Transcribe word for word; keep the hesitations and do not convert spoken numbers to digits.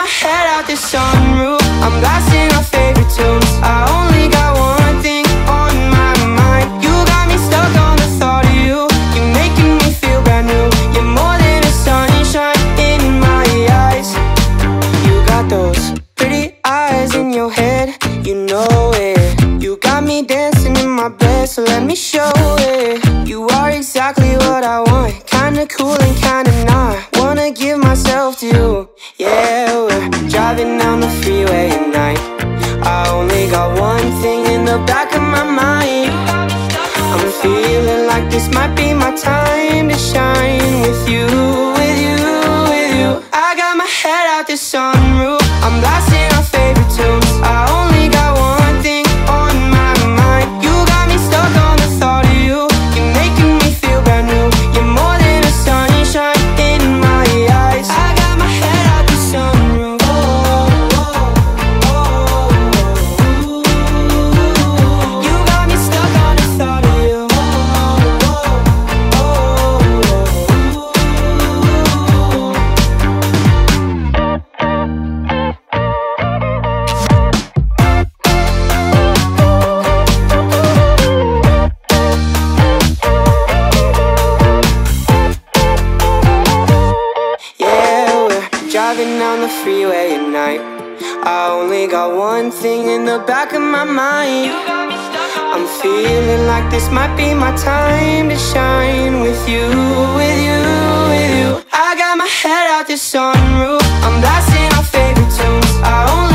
my head out the sunroof, I'm blasting our favorite tunes. I only got one thing on my mind. You got me stuck on the thought of you. You're making me feel brand new. You're more than a sunshine in my eyes. You got those pretty eyes in your head, you know it. You got me dancing in my bed, so let me show it. You are exactly what I want, kinda cool and kinda not. Wanna give myself to you. Yeah, we're driving down the freeway at night. I only got one thing in the back of my mind. I'm feeling like this might be my time to shine. With you, with you, with you. I got my head out the sunroof, I'm blasting our favorite tunes. I only got one thing on my mind. You got me stuck on the thought of you. You're making me feel brand new. You're more than a sunshine in my eyes. I got my head out the sunroof. Oh, oh, oh, oh. You got me stuck on the thought of you. Oh, oh, oh, yeah, we're driving down the freeway at night. I only got one thing in the back of my mind. I'm feeling like this might be my time to shine. With you, with you, with you. I got my head out the sunroof, I'm blasting our favorite tunes. I only